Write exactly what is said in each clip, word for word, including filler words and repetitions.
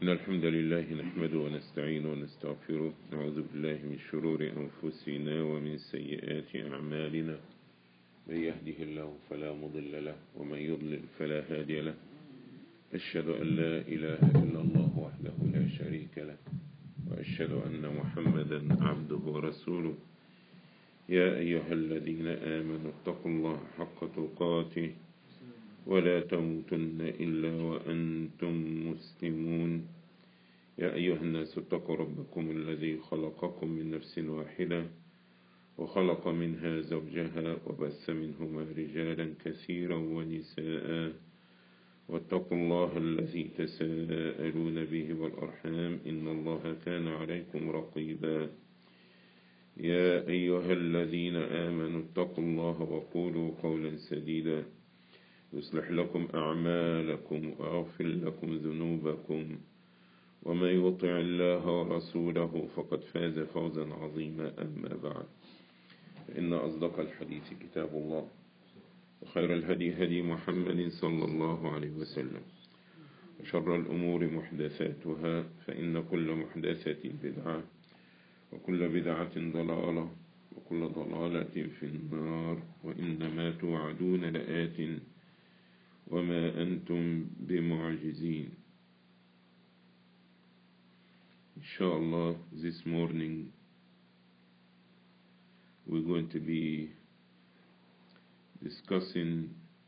إن الحمد لله نحمده ونستعينه ونستغفره، نعوذ بالله من شرور أنفسنا ومن سيئات أعمالنا، من يهده الله فلا مضل له ومن يضلل فلا هادي له. أشهد أن لا إله إلا الله وحده لا شريك له، وأشهد أن محمدا عبده ورسوله. يا أيها الذين آمنوا اتقوا الله حق تقاته ولا تموتن إلا وأنتم مسلمون. يا أيها الناس اتقوا ربكم الذي خلقكم من نفس واحدة وخلق منها زوجها وبث منهما رجالا كثيرا ونساء، واتقوا الله الذي تساءلون به والأرحام إن الله كان عليكم رقيبا. يا أيها الذين آمنوا اتقوا الله وقولوا قولا سديدا يصلح لكم أعمالكم ويغفر لكم ذنوبكم، ومن يطع الله ورسوله فقد فاز فوزا عظيما. أما بعد، فإن أصدق الحديث كتاب الله، وخير الهدي هدي محمد صلى الله عليه وسلم، وشر الأمور محدثاتها، فإن كل محدثة بدعة وكل بدعة ضلالة وكل ضلالة في النار. وإنما توعدون لآت وما أنتم بمعجزين. Inshallah, this morning we're going to be discussing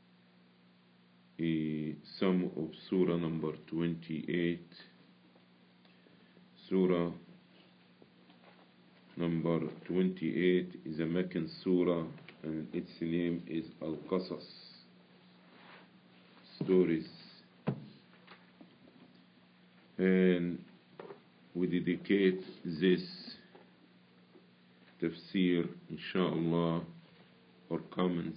a sum of Surah number twenty-eight. Surah number twenty-eight is a Meccan Surah, and its name is Al-Qasas, stories. And we dedicate this tafsir, inshallah, or comments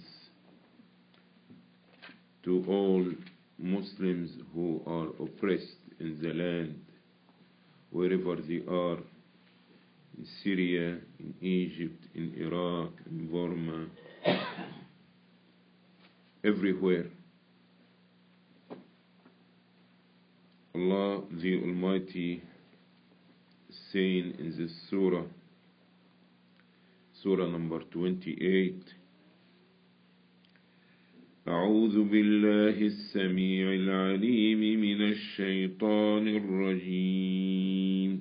to all Muslims who are oppressed in the land, wherever they are, in Syria, in Egypt, in Iraq, in Burma, everywhere. Allah the Almighty saying in this surah, surah number twenty-eight, أعوذ بالله السميع العليم من الشيطان الرجيم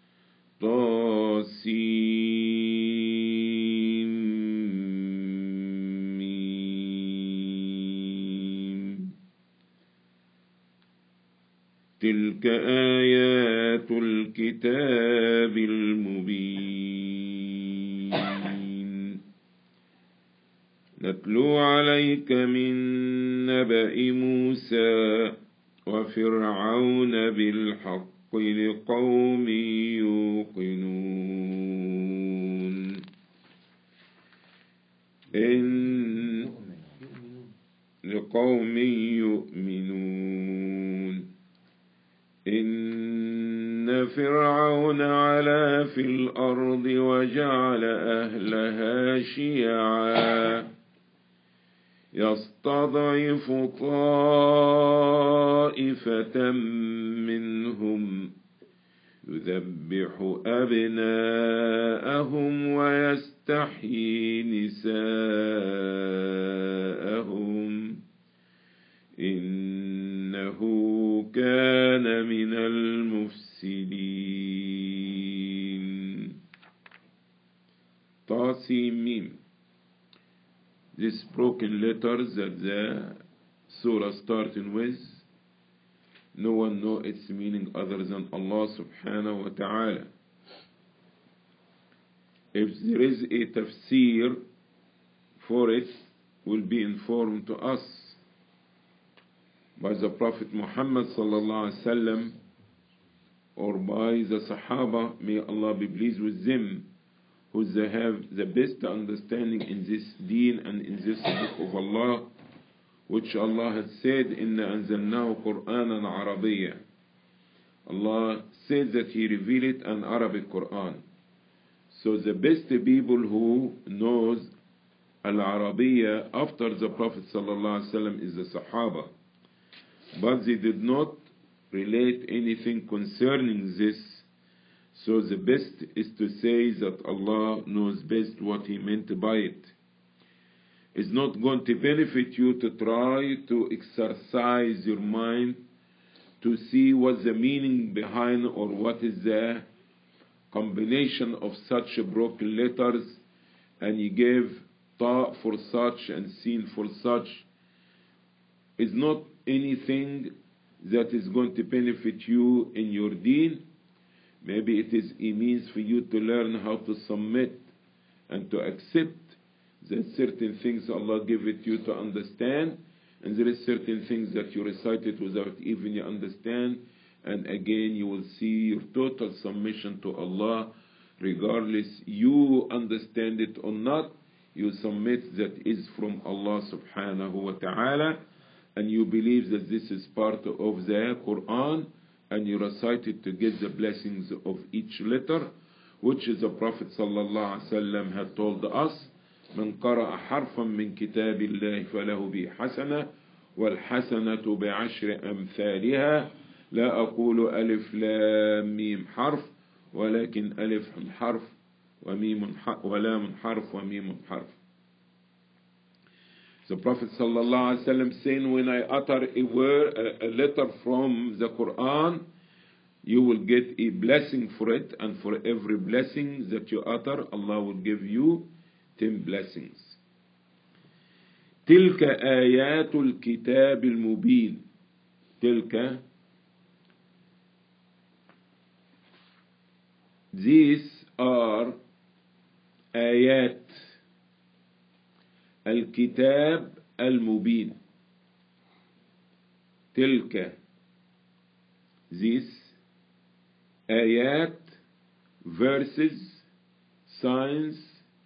طاسيم تلك آيات الكتاب المبين نتلو عليك من نبأ موسى وفرعون بالحق لقوم يوقنون إن لقوم يؤمنون إن فرعون علا في الأرض وجعل أهلها شيعا يستضعف طائفة منهم يذبح أبناءهم ويستحيي نساءهم إنه كان من المفسدين. طاسيم. These broken letters that the surah starting with, no one knows its meaning other than Allah subhanahu wa ta'ala. If there is a tafsir for it, will be informed to us by the Prophet Muhammad sallallahu alaihi wasallam or by the Sahaba, may Allah be pleased with them, who they have the best understanding in this deen and in this book of Allah, which Allah had said, Inna anzalnahu Qur'anan Arabiyya. Allah said that He revealed an Arabic Quran. So the best people who knows Al-Arabiyya after the Prophet sallallahu alaihi wasallam is the Sahaba. But they did not relate anything concerning this. So the best is to say that Allah knows best what He meant by it. It's not going to benefit you to try to exercise your mind to see what's the meaning behind or what is the combination of such broken letters, and you give ta for such and sin for such. It's not anything that is going to benefit you in your deen. Maybe it is a means for you to learn how to submit and to accept that certain things Allah give it you to understand, and there is certain things that you recite it without even you understand, and again you will see your total submission to Allah, regardless you understand it or not. You submit that is from Allah subhanahu wa ta'ala, and you believe that this is part of the Quran, and you recite it to get the blessings of each letter, which is the Prophet sallallahu alaihi wasallam had told us, من قرأ حرفا من كتاب الله فله به حسنة والحسنة بعشر أمثالها لا أقول ألف لام ميم حرف ولكن ألف حرف وميم ولام حرف وميم حرف. The Prophet sallallahu alaihi wasallam saying, when I utter a word, a, a letter from the Quran, you will get a blessing for it, and for every blessing that you utter, Allah will give you ten blessings. تلك آيات الكتاب المبين. تلك, these are آيات الكتاب المبين. تلك, these آيات, verses, signs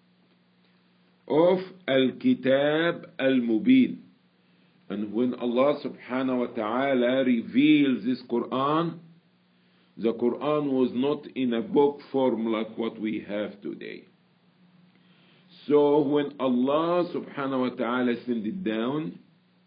of Al-Kitab Al-Mubin. And when Allah subhanahu wa ta'ala reveals this Quran, the Quran was not in a book form like what we have today. So when Allah subhanahu wa ta'ala sent it down,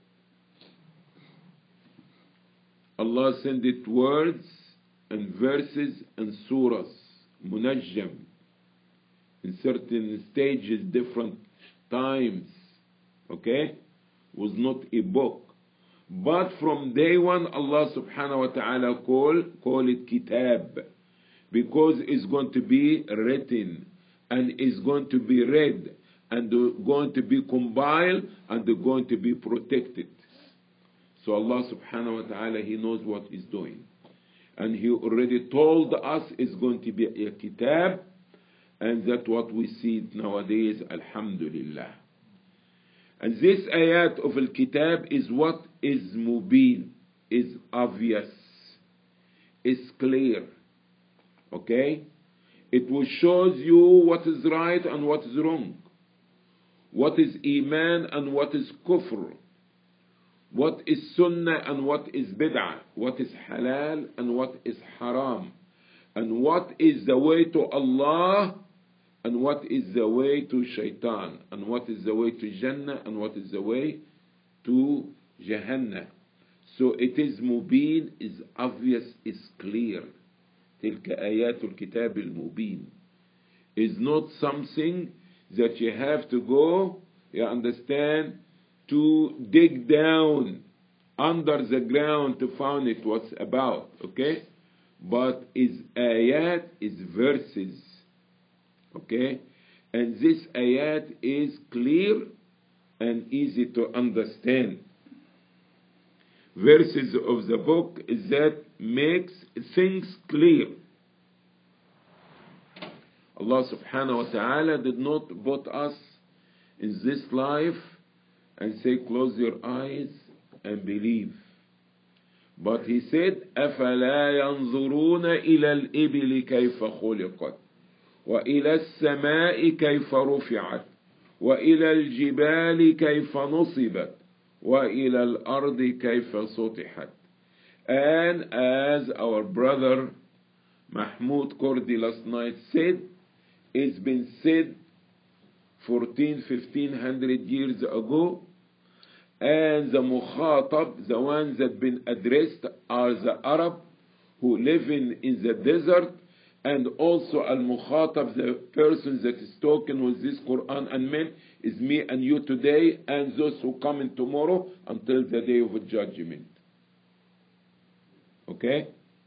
Allah sent it words and verses and surahs, munajjam, in certain stages, different times, okay? Was not a book. But from day one, Allah subhanahu wa ta'ala call, call it kitab, because it's going to be written, and is going to be read, and going to be compiled, and going to be protected. So Allah subhanahu wa ta'ala, He knows what He's doing. And He already told us it's going to be a kitab, and that's what we see nowadays, alhamdulillah. And this ayat of al-kitab is what is mubin, is obvious, is clear, okay? It will show you what is right and what is wrong, what is iman and what is kufr, what is sunnah and what is bid'ah, what is halal and what is haram, and what is the way to Allah and what is the way to shaitan, and what is the way to Jannah and what is the way to Jahannam. So it is mubin, is obvious, is clear. تلك آيات الكتاب المبين is not something that you have to go, you understand, to dig down under the ground to find it what's about, okay? But is ayat, is verses, okay? And this ayat is clear and easy to understand. Verses of the book is that makes things clear. Allah subhanahu wa ta'ala did not put us in this life and say close your eyes and believe. But He said, أَفَلَا يَنظُرُونَ إِلَى الْإِبِلِ كَيْفَ خُلِقَتْ وَإِلَى السَّمَاءِ كَيْفَ رُفِعَتْ وَإِلَى الْجِبَالِ كَيْفَ نُصِبَتْ وَإِلَى الْأَرْضِ كَيْفَ سُطِحَتْ. And as our brother Mahmoud Kordi last night said, it's been said fourteen, fifteen hundred years ago, And the mukhatab, the ones that been addressed, are the Arab who live in, in the desert, and also al-mukhatab, the person that is talking with this Quran and men, is me and you today, and those who come in tomorrow until the day of judgment. Okay?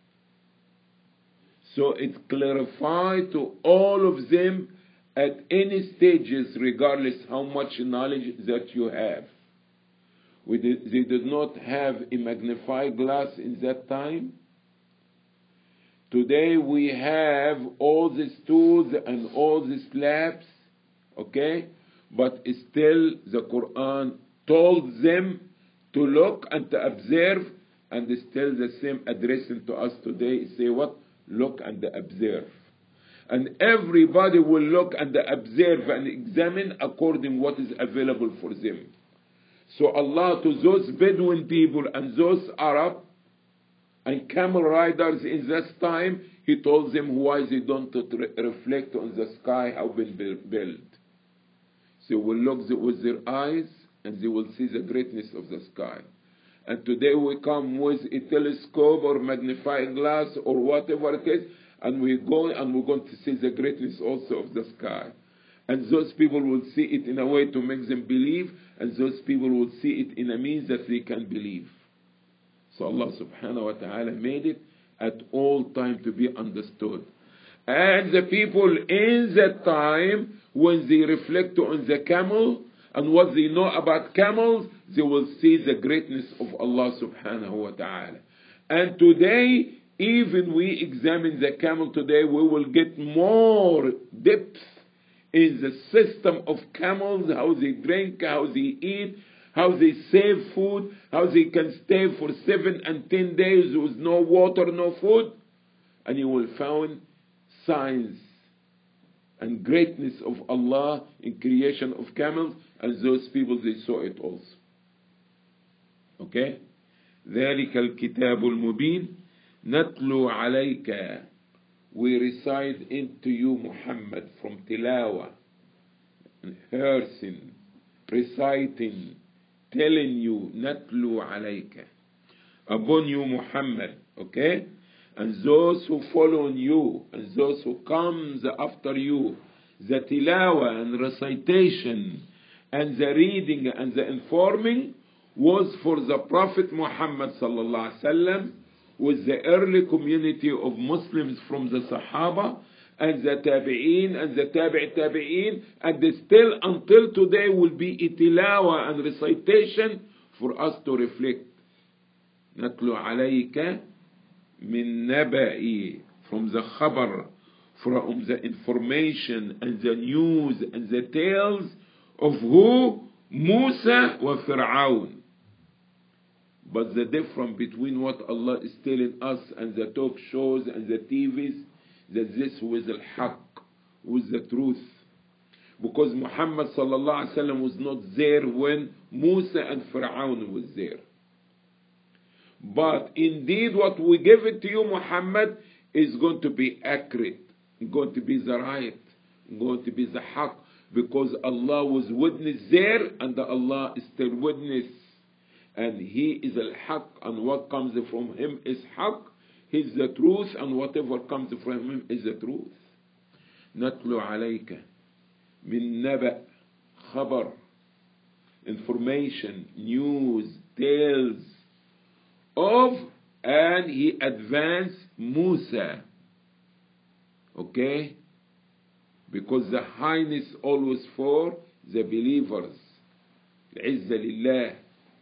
So it's clarified to all of them at any stages, regardless how much knowledge that you have. We did, they did not have a magnifying glass in that time. Today we have all these tools and all these labs, okay? But still the Quran told them to look and to observe, and still the same addressing to us today, say what? Look and observe. And everybody will look and observe and examine according what is available for them. So Allah, to those Bedouin people and those Arab and camel riders in this time, He told them why they don't reflect on the sky how been built. They will look with their eyes and they will see the greatness of the sky. And today we come with a telescope or magnifying glass or whatever it is, and we go and we're going to see the greatness also of the sky. And those people will see it in a way to make them believe, and those people will see it in a means that they can believe. So Allah subhanahu wa ta'ala made it at all time to be understood. And the people in that time, when they reflect on the camel and what they know about camels, they will see the greatness of Allah subhanahu wa ta'ala. And today, even we examine the camel today, we will get more depth in the system of camels, how they drink, how they eat, how they save food, how they can stay for seven and ten days with no water, no food. And you will find signs and greatness of Allah in creation of camels, and those people, they saw it also. Okay? ذَلِكَ الْكِتَابُ الْمُبِينُ نَتْلُو عَلَيْكَ. We recite into you, Muhammad, from tilawa, rehearsing, reciting, telling you, نَتْلُو عَلَيْكَ, upon you, Muhammad. Okay? And those who follow you, and those who comes after you, the tilawa and recitation, and the reading and the informing was for the Prophet Muhammad sallallahu alaihi wasallam, with the early community of Muslims from the Sahaba and the Tabi'een and the Tabi' Tabi'een, and still until today will be a tilawa and recitation for us to reflect. نَتْلُو عَلَيْكَ min naba'i, from the khabar, from the information and the news and the tales of who? Musa wa Fir'aun. But the difference between what Allah is telling us and the talk shows and the T Vs, that this was al-haq, was the truth. Because Muhammad sallallahu alaihi wasallam was not there when Musa and Fir'aun was there. But indeed what we give it to you, Muhammad, is going to be accurate, going to be the right, going to be the haq, because Allah was witness there and Allah is still witness. And He is al-haq, and what comes from Him is haq. He's the truth, and whatever comes from Him is the truth. نَتْلُو عَلَيْكَ min naba, khabar, information, news, tales of, and He advanced Musa. Okay? Because the highness always for the believers. العزة لله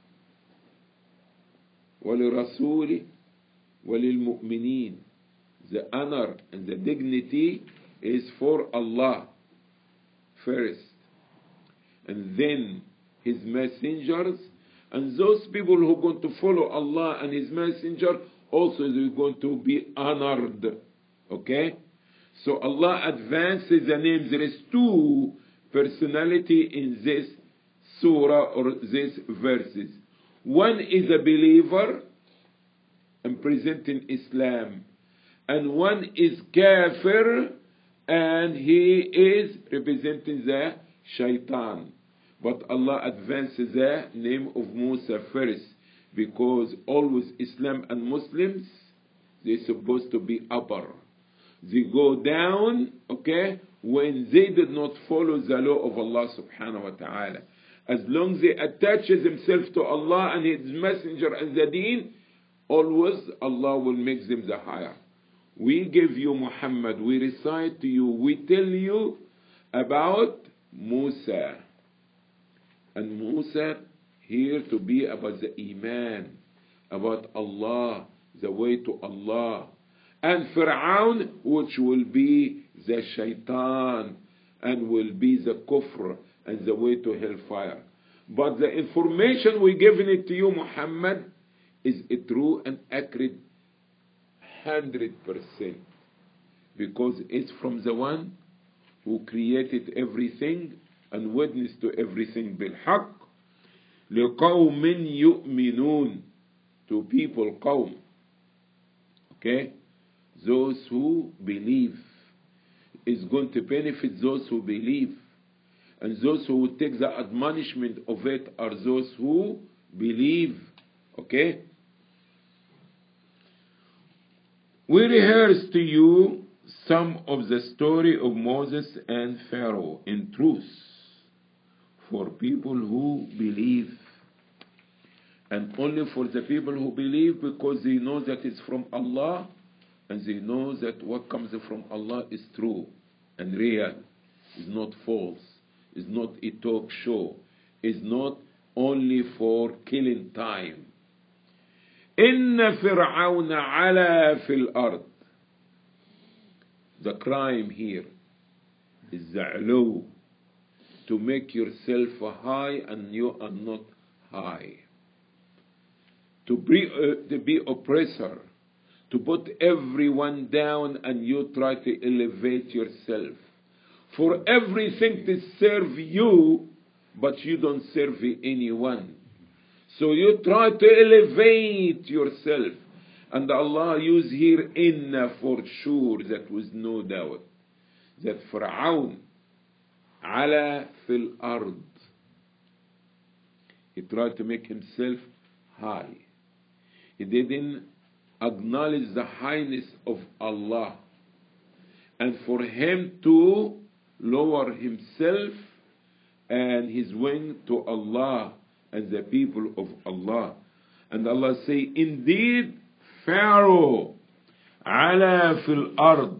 ولرسوله وللمؤمنين. The honor and the dignity is for Allah first, and then His messengers, and those people who are going to follow Allah and His messenger also, they're going to be honored. Okay? So Allah advances the names. There is two personality in this surah or these verses. One is a believer and presenting Islam, and one is kafir and he is representing the shaitan. but Allah advances the name of Musa first, because always Islam and Muslims, they're supposed to be upper. They go down, okay, when they did not follow the law of Allah subhanahu wa ta'ala. As long as they attach themselves to Allah and His Messenger and the Deen, always Allah will make them the higher. We give you Muhammad, we recite to you, we tell you about Musa. And Musa here to be about the Iman, about Allah, the way to Allah. And Fir'aun, which will be the Shaitan, and will be the Kufr, and the way to hellfire. But the information we giving it to you, Muhammad, is a true and accurate one hundred percent. Because it's from the one who created everything and witnessed to everything بالحق. لقوم يؤمنون, to people, قوم. Okay? Those who believe. Is going to benefit those who believe. And those who will take the admonishment of it are those who believe. Okay? We rehearse to you some of the story of Moses and Pharaoh in truth for people who believe. And only for the people who believe, because they know that it's from Allah, and they know that what comes from Allah is true and real, is not false, is not a talk show, is not only for killing time. إن فرعون علا في الأرض. The crime here is the علو, to make yourself high and you are not high. To be, uh, to be oppressor, to put everyone down and you try to elevate yourself. For everything to serve you, but you don't serve anyone. So you try to elevate yourself. And Allah used here inna for sure, that was no doubt. That Fir'aun ala fil ard. He tried to make himself high. He didn't acknowledge the highness of Allah. And for him to lower himself and his wing to Allah and the people of Allah. And Allah say, indeed, Pharaoh, ala fil ard.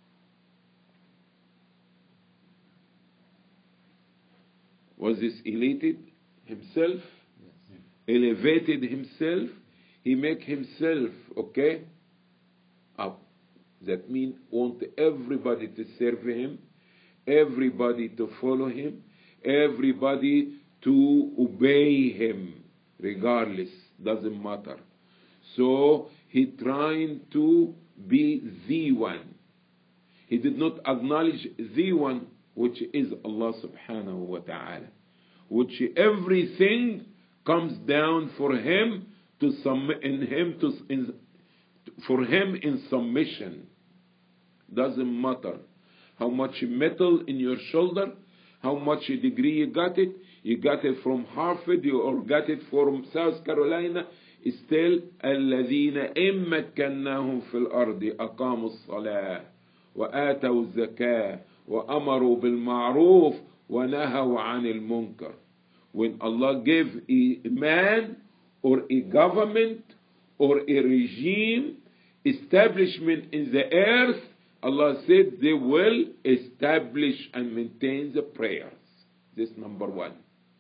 Was this elated himself? Yes. Elevated himself? He make himself, okay, up. That means want everybody to serve him, everybody to follow him, everybody to obey him, regardless, doesn't matter. So he trying to be the one. He did not acknowledge the one, which is Allah subhanahu wa ta'ala, which everything comes down for him to sum in him to in, for him in submission. Doesn't matter how much metal in your shoulder, how much degree you got it. You got it from Harvard, you or got it from South Carolina. Still, الذين إن مكناهم في الأرض أقاموا الصلاة وآتوا الزكاة وأمروا بالمعروف ونهوا عن المنكر. When Allah gave a man or a government or a regime establishment in the earth, Allah said they will establish and maintain the prayers. This number one.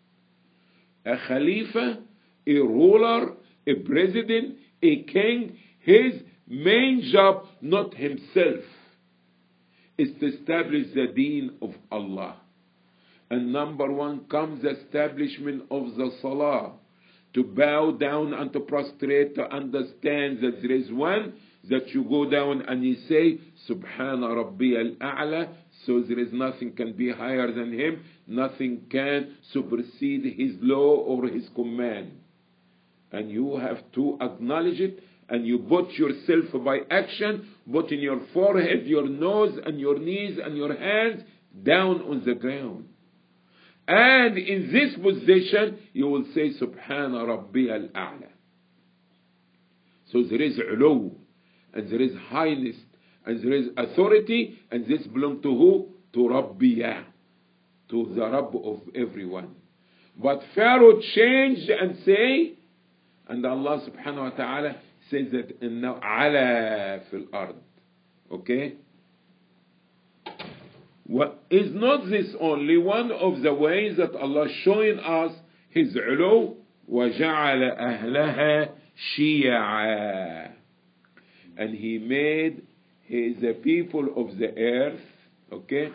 A Khalifa, a ruler, a president, a king, his main job, not himself, is to establish the deen of Allah. And number one comes the establishment of the salah, to bow down and to prostrate, to understand that there is one, that you go down and you say, Subhana Rabbi al-A'la, so there is nothing can be higher than him, nothing can supersede his law or his command. And you have to acknowledge it, and you put yourself by action, put in your forehead, your nose, and your knees, and your hands down on the ground. And in this position, you will say, Subhana Rabbi al-A'la. So there is ulu, and there is highness, and there is authority, and this belongs to who? To Rabbiyah, to the Rabb of everyone. But Pharaoh changed and say, and Allah subhanahu wa ta'ala says that inna ala fil ard. Okay? What is not this only one of the ways that Allah showing us His ulu, وَجَعَلَ أَهْلَهَا شِيَعًا, and He made His the people of the earth, okay,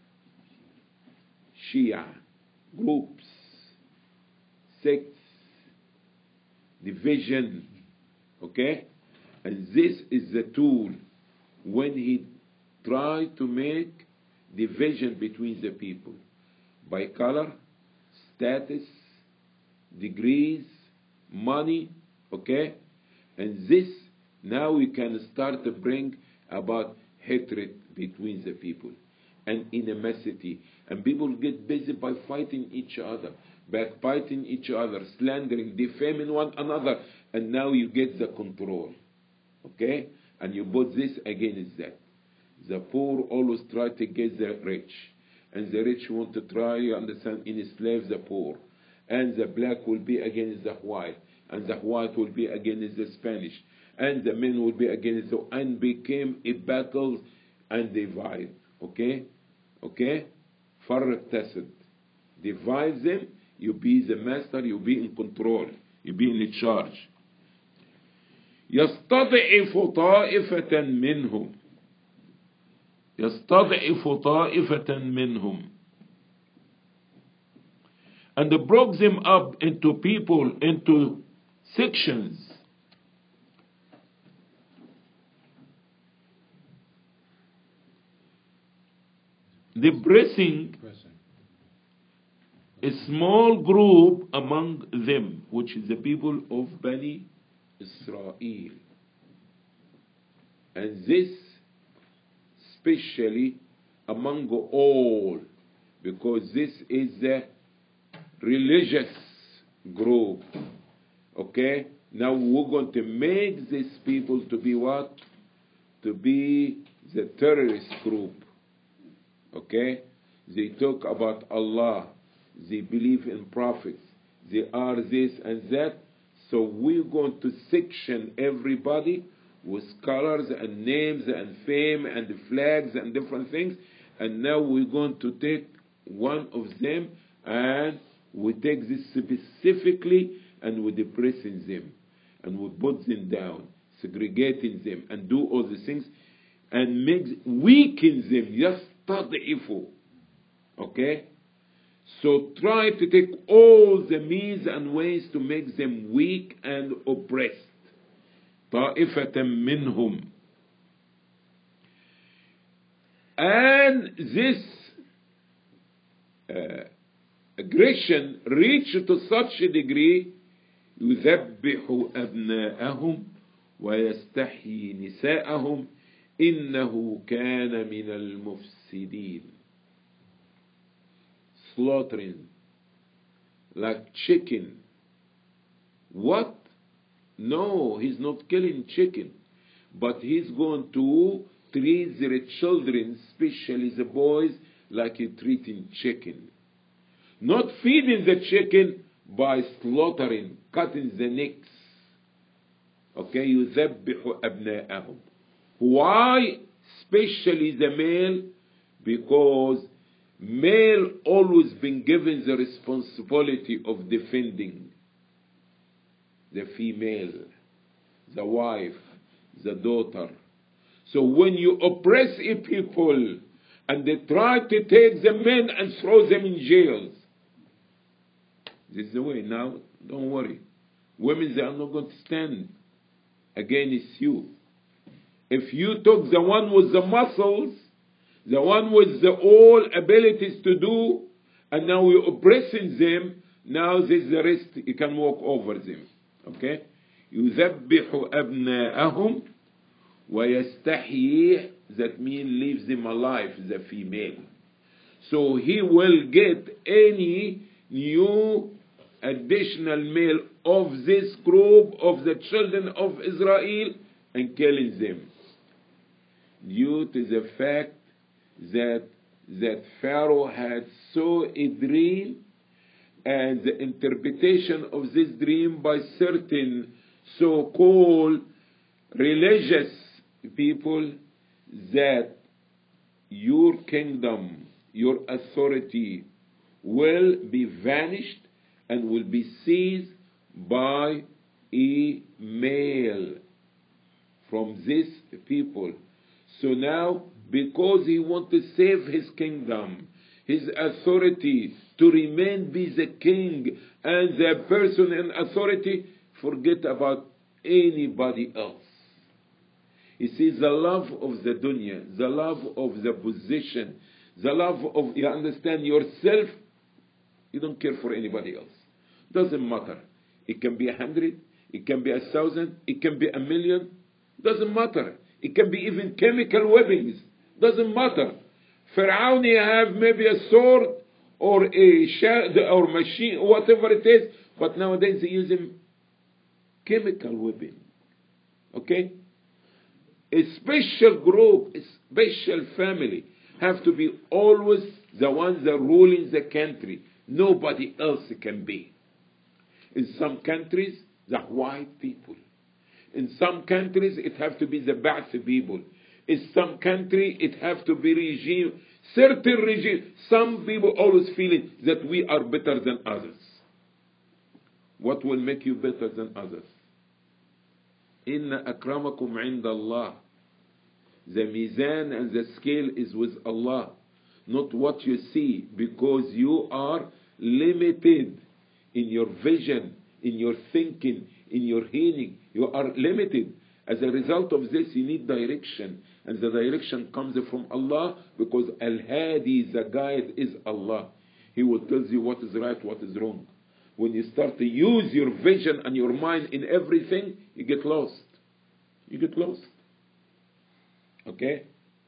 Shia, groups, sects, division, okay, and this is the tool when He tried to make division between the people by color, status, degrees, money, okay, and this now we can start to bring about hatred between the people and animosity, and people get busy by fighting each other, backbiting each other, slandering, defaming one another, and now you get the control, okay, and you put this against that. The poor always try to get the rich, and the rich want to try, you understand, enslave the poor, and the black will be against the white, and the white will be against the Spanish, and the men will be against the, and became a battle and divide, okay, okay, farq tasad, divide them, you be the master, you be in control, you be in charge. يستضعف طائفة منهم يستضعف طائفة منهم, and they broke them up into people, into sections. The pressing a small group among them, which is the people of Bani Israel, and this especially among all, because this is the religious group, okay. Now we're going to make these people to be what? To be the terrorist group, okay. They talk about Allah, they believe in prophets, they are this and that. So we're going to section everybody with colors and names and fame and flags and different things. And now we're going to take one of them and we take this specifically and we're depressing them. And we put them down, segregating them and do all the things and make, weaken them, just tad'ifu. Okay? So try to take all the means and ways to make them weak and oppressed. طائفة منهم. And this uh, aggression reached to such a degree, يذبح أبناءهم ويستحيي نساءهم إنه كان من المفسدين. Slaughtering like chicken. What? No, he's not killing chicken, but he's going to treat their children, especially the boys, like he's treating chicken. Not feeding the chicken by slaughtering, cutting the necks. Okay, يذبح أبناءهم. Why? Especially the male, because male always been given the responsibility of defending the female, the wife, the daughter. So when you oppress a people and they try to take the men and throw them in jails, this is the way. Now, don't worry. Women, they are not going to stand against you. If you took the one with the muscles, the one with the all abilities to do, and now you're oppressing them, now there's the rest, you can walk over them. Okay? يذبح أبناءهم ويستحيي, that means leaves them alive, the female. So he will get any new additional male of this group of the children of Israel and killing them. Due to the fact that that Pharaoh had saw a dream, and the interpretation of this dream by certain so-called religious people, that your kingdom, your authority will be vanished and will be seized by a male from these people. So now, because he wants to save his kingdom, his authority, to remain be the king and the person in authority, forget about anybody else. You see, the love of the dunya, the love of the position, the love of, you understand, yourself, you don't care for anybody else. Doesn't matter. It can be a hundred, it can be a thousand, it can be a million, doesn't matter. It can be even chemical weapons, doesn't matter. Pharaoh have maybe a sword or a shell or machine, whatever it is, but nowadays they use them chemical weapon. Okay? A special group, a special family have to be always the ones that ruling the country. Nobody else can be. In some countries, the white people. In some countries, it have to be the Ba'ath people. In some country, it have to be regime, certain regime. Some people always feeling that we are better than others. What will make you better than others? Inna akramakum inda Allah. The mizan and the scale is with Allah, not what you see, because you are limited in your vision, in your thinking, in your hearing. You are limited. As a result of this, you need direction, and the direction comes from Allah, because Al-Hadi, the guide, is Allah. He will tell you what is right, what is wrong. When you start to use your vision and your mind in everything, you get lost. You get lost. Okay?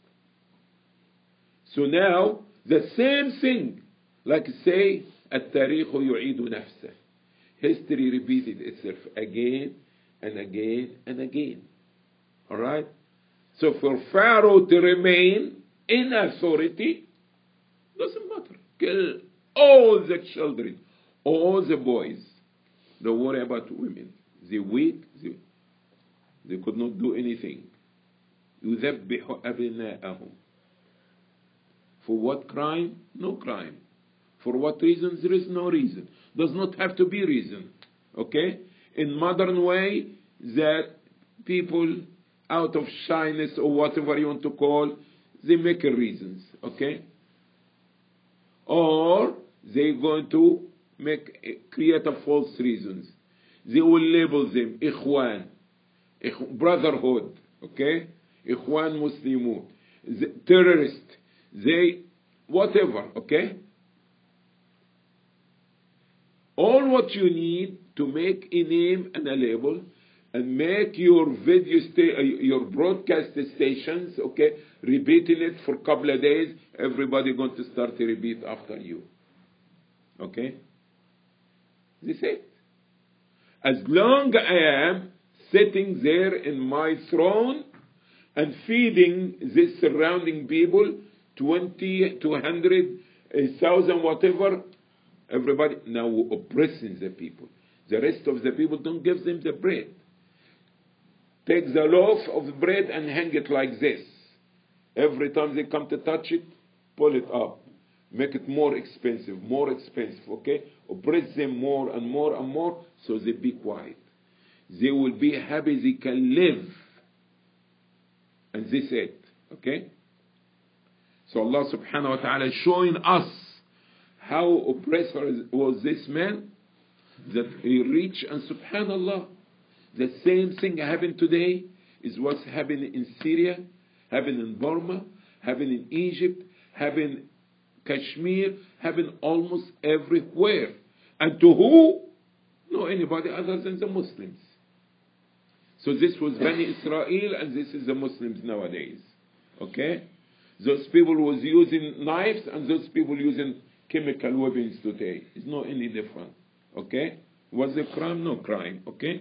So now, the same thing, like say, التاريخ يعيد نفسه. History repeated itself again and again and again. Alright? So for Pharaoh to remain in authority, doesn't matter. Kill all the children, all the boys. Don't worry about women. They weak, they, they could not do anything. يذبح أبناءهم. For what crime? No crime. For what reason? There is no reason. Does not have to be reason. Okay? In modern way, that people out of shyness or whatever you want to call, they make reasons. Okay? Or they're going to make create a false reasons. They will label them Ikhwan, brotherhood. Okay? Ikhwan Muslimun, the terrorist, they, whatever, okay? All what you need to make a name and a label, and make your video, sta- uh, your broadcast stations, okay, repeating it for a couple of days, everybody going to start to repeat after you. Okay? This is it. As long as I am sitting there in my throne, and feeding this surrounding people, twenty to one hundred, a thousand, whatever, everybody now oppressing the people. The rest of the people don't give them the bread. Take the loaf of bread and hang it like this. Every time they come to touch it, pull it up. Make it more expensive, more expensive, okay? Oppress them more and more and more, so they be quiet. They will be happy they can live. And this is it. Okay? So Allah subhanahu wa ta'ala is showing us how oppressor was this man, that he reached, and subhanallah, the same thing happened today is what's happening in Syria, happening in Burma, happening in Egypt, happening Kashmir, happening almost everywhere. And to who? No anybody other than the Muslims. So this was Bani Israel, and this is the Muslims nowadays. Okay? Those people was using knives and those people using chemical weapons today. It's not any different. Okay? Was it crime? No crime. Okay?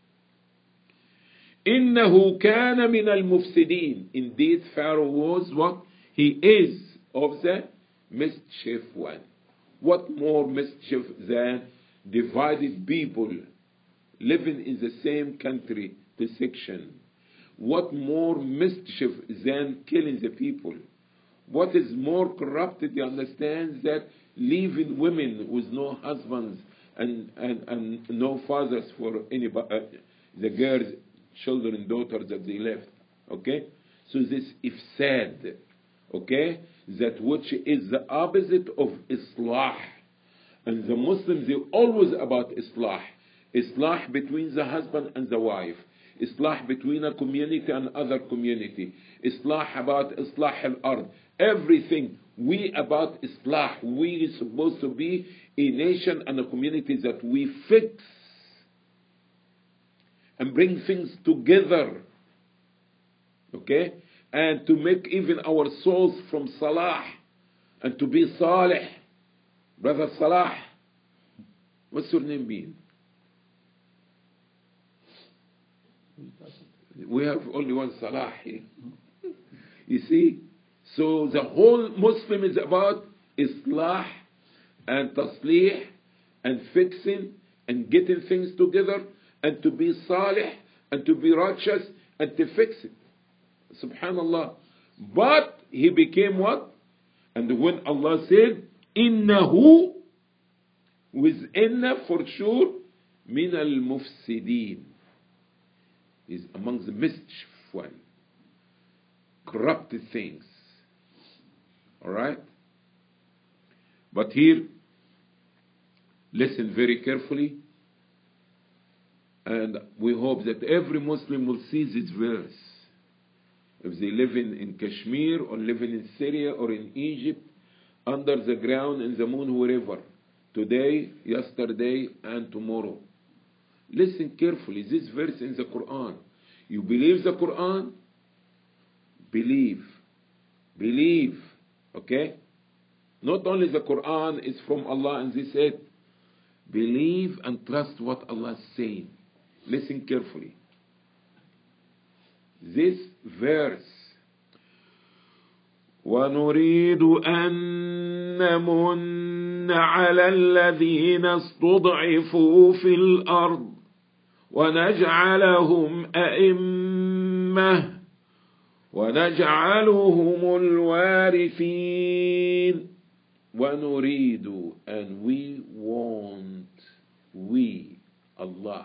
إنه كان من المفسدين. Indeed, Pharaoh was what? He is of the mischief one. What more mischief than divided people living in the same country to section? What more mischief than killing the people? What is more corrupted? You understand that leaving women with no husbands and, and, and no fathers for anybody, uh, the girls, children, daughters that they left. Okay? So this ifsad, okay, that which is the opposite of islah. And the Muslims, they always about islah. Islah between the husband and the wife. Islah between a community and other community. Islah about islah al-ard. Everything we about islah. We are supposed to be a nation and a community that we fix and bring things together. Okay? And to make even our souls from Salah and to be Salih. Brother Salah, what's your name mean? We have only one Salah here. You see? So the whole Muslim is about Islah and Taslih and fixing and getting things together and to be Salih and to be righteous and to fix it. Subhanallah. But he became what? And when Allah said, Innahu, with inna for sure, min al-mufsideen, is among the mischief one, corrupted things. Alright? But here, listen very carefully, and we hope that every Muslim will see this verse. If they live in, in Kashmir or living in Syria or in Egypt, under the ground, in the moon, wherever, today, yesterday, and tomorrow. Listen carefully, this verse in the Quran. You believe the Quran? Believe. Believe. Okay? Not only the Quran is from Allah and this it. Believe and trust what Allah is saying. Listen carefully. This verse, وَنُرِيدُ أَن نَّمُنَّ عَلَى الَّذِينَ اسْتُضْعِفُوا فِي الْأَرْضِ وَنَجْعَلَهُمْ أَئِمَّةً وَنَجْعَلُهُمُ الْوَارِثِينَ. وَنُرِيدُ, and we want, we, Allah.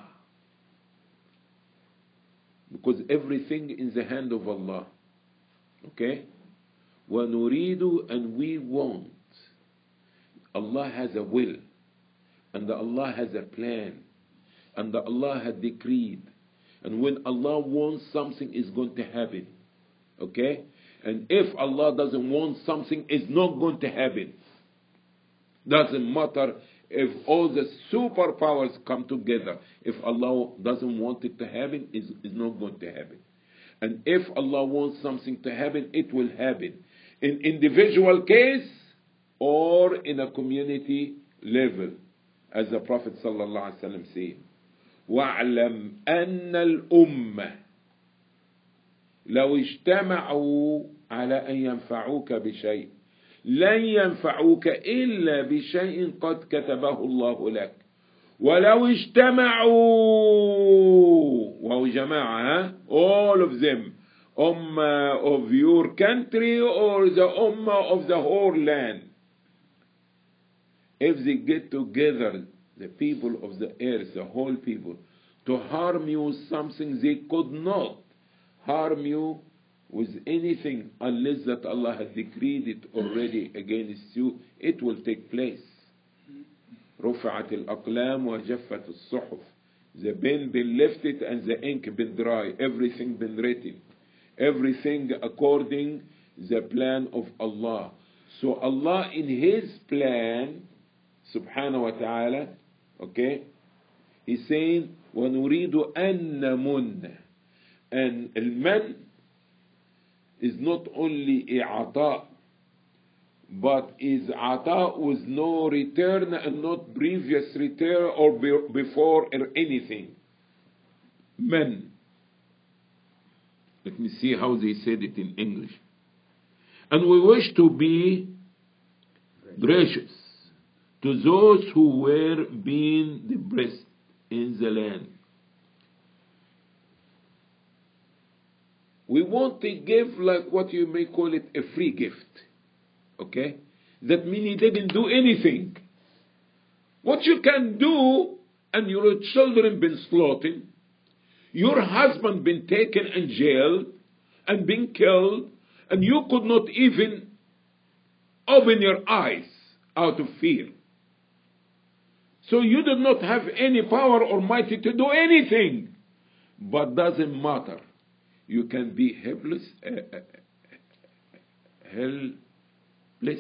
Because everything in the hand of Allah. Okay? وَنُرِيدُ, and we want. Allah has a will. And Allah has a plan. And Allah had decreed. And when Allah wants something, is going to happen. Okay? And if Allah doesn't want something, it's not going to happen. Doesn't matter if all the superpowers come together. If Allah doesn't want it to happen, it's, it's not going to happen. And if Allah wants something to happen, it will happen. In individual case or in a community level. As the Prophet sallallahu alaihi wasallam said, وَاعْلَمْ أَنَّ الْأُمَّةِ لو اجتمعوا على أن ينفعوك بشيء لن ينفعوك إلا بشيء قد كتبه الله لك ولو اجتمعوا وهو جماعة all of them ummah of your country or the ummah of the whole land, if they get together, the people of the earth, the whole people, to harm you with something, they could not harm you with anything unless that Allah has decreed it already against you. It will take place. رفعت الأقلام وجفت الصحف. The pen been lifted and the ink been dry. Everything been written. Everything according the plan of Allah. So Allah in His plan, subhanahu wa ta'ala, okay, He's saying, وَنُرِيدُ أَن نَّمُنَّ. And al-man is not only a ata, but is ata with no return and not previous return or be, before or anything. Men. Let me see how they said it in English. And we wish to be gracious to those who were being depressed in the land. We want to give like what you may call it a free gift. Okay? That means he didn't do anything. What you can do, and your children been slaughtered, your husband been taken and jailed and been killed, and you could not even open your eyes out of fear. So you did not have any power or might to do anything. But doesn't matter. You can be helpless, uh, helpless,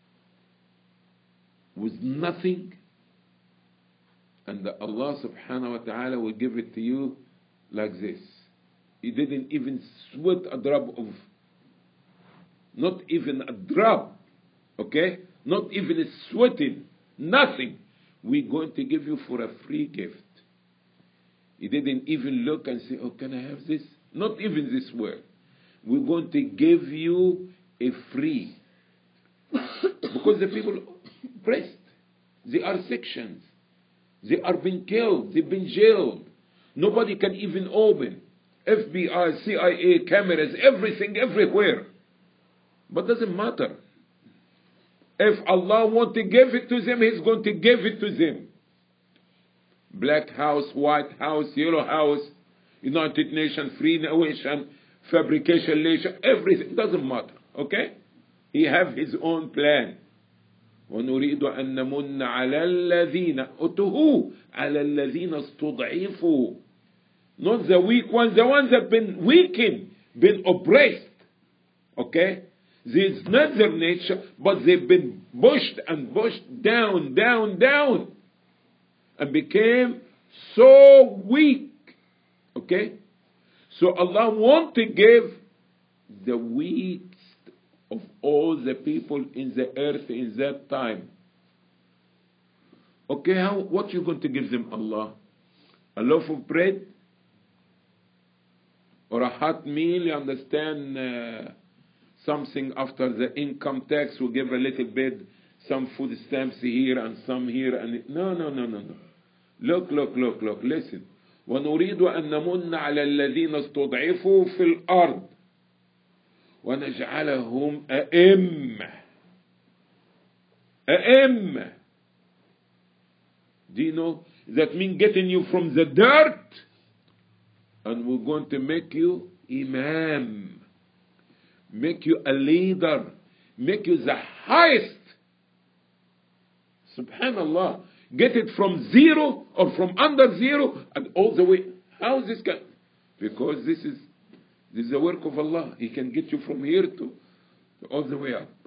with nothing, and Allah subhanahu wa ta'ala will give it to you like this. He didn't even sweat a drop of, not even a drop, okay? Not even a sweating, nothing. We're going to give you for a free gift. He didn't even look and say, oh, can I have this? Not even this word. We're going to give you a free. Because the people pressed. They are sections. They are being killed. They've been jailed. Nobody can even open. F B I, C I A, cameras, everything, everywhere. But doesn't matter. If Allah wants to give it to them, He's going to give it to them. Black House, White House, Yellow House, United Nations, Free Nation, Fabrication Nation, everything. Doesn't matter. Okay? He have his own plan. ونريد أن نمن على الذين أتوه على الذين استضعفوا. Not the weak ones, the ones that have been weakened, been oppressed. Okay? This is not their nature, but they've been pushed and pushed down, down, down, and became so weak. Okay? So Allah wants to give the weakest of all the people in the earth in that time. Okay, how, what you going to give them, Allah? A loaf of bread? Or a hot meal, you understand, uh, something after the income tax, we give a little bit, some food stamps here and some here. and No, no, no, no, no. Look, look, look, look, listen. ونريد أن نمن على الذين استضعفوا في الأرض ونجعلهم أئمة. أئمة. Do you know? That means getting you from the dirt, and we're going to make you imam, make you a leader, make you the highest. Subhanallah. Get it from zero or from under zero and all the way. How is this can? Because this is this is the work of Allah. He can get you from here to, to all the way up.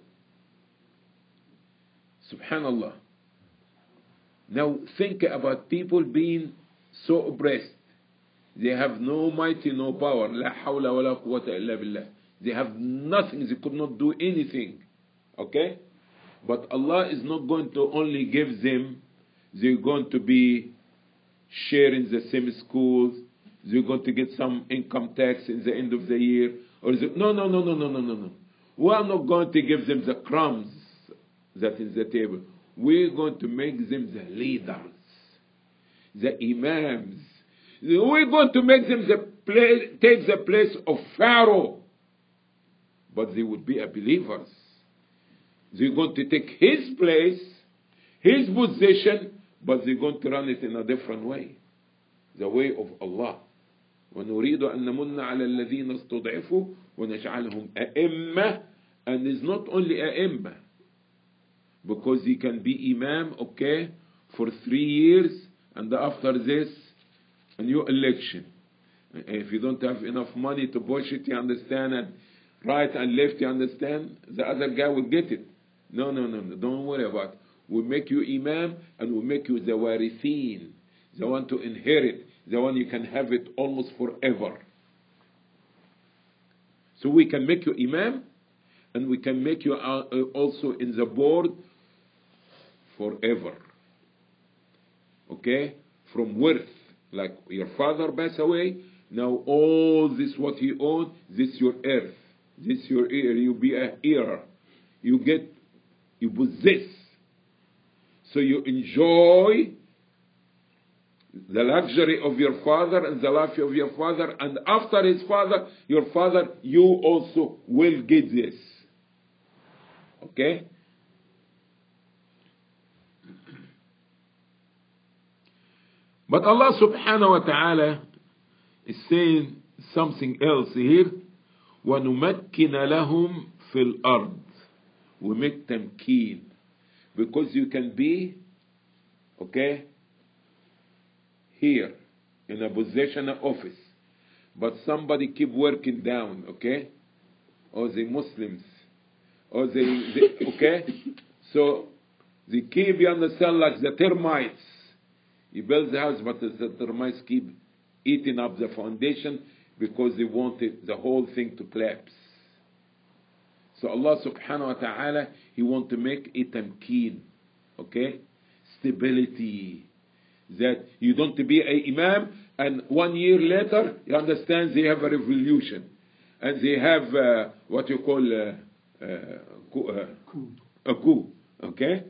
Subhanallah. Now think about people being so oppressed. They have no mighty, no power. La hawla wa la quwwata illa billah. They have nothing. They could not do anything. Okay? But Allah is not going to only give them. They're going to be sharing the same schools. They're going to get some income tax in the end of the year. Or is it, no, no, no, no, no, no, no, no. We're not going to give them the crumbs that is the table. We're going to make them the leaders, the imams. We're going to make them the place, take the place of Pharaoh. But they would be a believers. They're going to take his place, his position, but they're going to run it in a different way. The way of Allah. وَنُرِيدُ أَن نَمُنَّ عَلَى الَّذِينَ اسْتُضْعِفُوا وَنَجْعَلْهُمْ أَئِمَّةً. And it's not only أئمة, because he can be imam, okay, for three years, and after this, a new election. If you don't have enough money to push it, you understand, and right and left, you understand, the other guy will get it. No, no, no, no, don't worry about it. We'll make you imam, and we'll make you the warithin, the one to inherit, the one you can have it almost forever. So we can make you imam, and we can make you uh, uh, also in the board forever. Okay? From worth. Like your father passed away, now all this what he owned, this your earth, this your ear, you be a heir. You get, you possess. So you enjoy the luxury of your father and the life of your father, and after his father, your father, you also will get this. Okay? But Allah subhanahu wa ta'ala is saying something else here. وَنُمَكِّنَ لَهُمْ فِي الْأَرْضِ. We make them keen. Because you can be, okay, here in a position of office, but somebody keep working down, okay? Or the Muslims, or the, the okay? So they keep, you understand, like the termites. You build the house, but the termites keep eating up the foundation because they wanted the whole thing to collapse. So Allah subhanahu wa ta'ala, He want to make it tamkeen, okay? Stability. That you don't be an imam, and one year later, you understand, they have a revolution. And they have uh, what you call uh, uh, coup, uh, a coup, okay?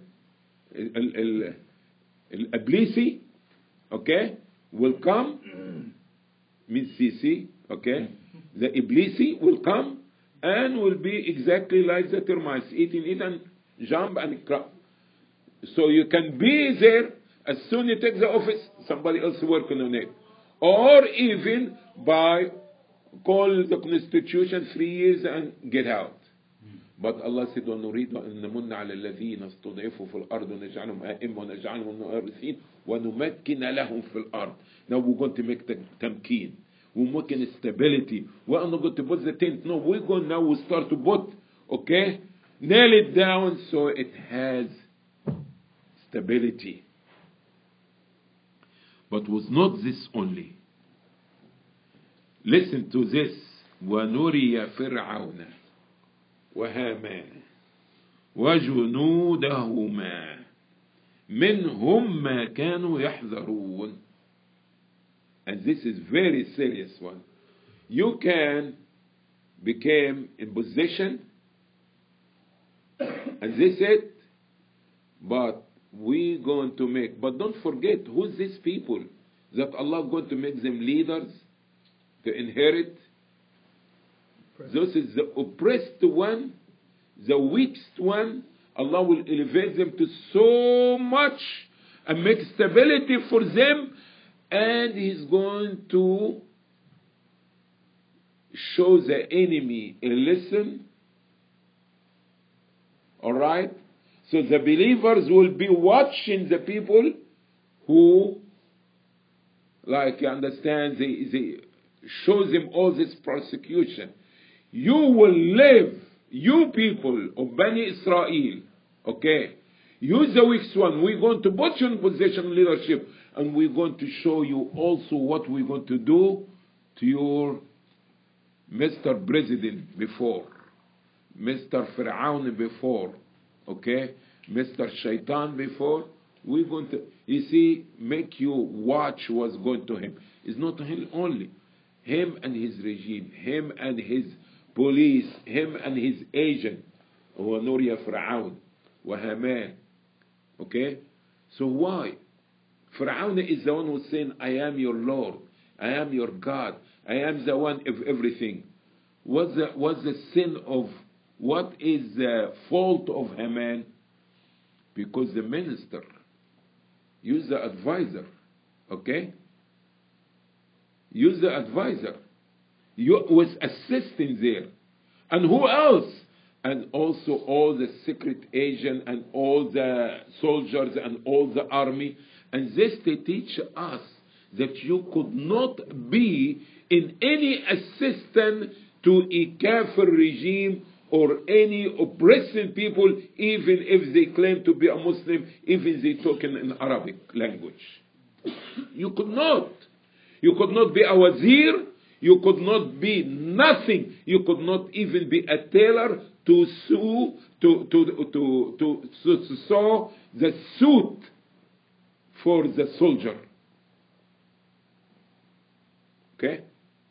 Al-Iblisi, okay, will come, means C C, okay? The Iblisi will come and will be exactly like the termites, eating it and jump and crawl. So you can be there, as soon as you take the office, somebody else working on it. Or even by call the constitution three years and get out. But Allah said, وَنُرِيدُ أَن نَمُنَّ عَلَى الَّذِينَ اسْتُضْعِفُوا فِي الْأَرْضِ وَنَجْعَلْهُمْ أَئِمَّةً وَنَجْعَلْهُمْ الْوَارِثِينَ وَنُمَكِّنَ لَهُمْ فِي الْأَرْضِ. Now we're going to make the tamkeen. We're making stability. We're not going to put the tent. No, we're going now, we start to put, okay, nail it down so it has stability. But was not this only. Listen to this. وَنُرِيَ فِرْعَوْنَ وَهَامَانَ وَجُنُودَهُمَا مِنْهُمْ مَا كَانُوا يَحْذَرُونَ. And this is very serious one. You can become in position, and this it, but we going to make, but don't forget, who's these people that Allah going to make them leaders to inherit? This is the oppressed one, the weakest one. Allah will elevate them to so much and make stability for them, and He's going to show the enemy a lesson. All right? So the believers will be watching the people who, like you understand, they, they show them all this persecution. You will live, you people of Bani Israel, okay? You the weak one, we're going to put you in position of leadership, and we're going to show you also what we're going to do to your Mister President before, Mister Fir'aun before, okay? Mister Shaitan before. We're going to, you see, make you watch what's going to him. It's not him only. Him and his regime, him and his police, him and his agent, وَنُرِيَ فِرْعَوْنَ وَهَامَانَ. Okay? So why? Fir'aun is the one who's saying, I am your Lord, I am your God, I am the one of everything. What's the, what's the sin of, what is the fault of Haman? Because the minister used the advisor, okay? Use the advisor. You was assisting there. And who else? And also all the secret agent and all the soldiers and all the army. And this they teach us that you could not be in any assistance to a kafir regime or any oppressing people, even if they claim to be a Muslim, even they talk in Arabic language. You could not. You could not be a wazir. You could not be nothing. You could not even be a tailor to sew to to to to, to, to sew the suit for the soldier. Okay?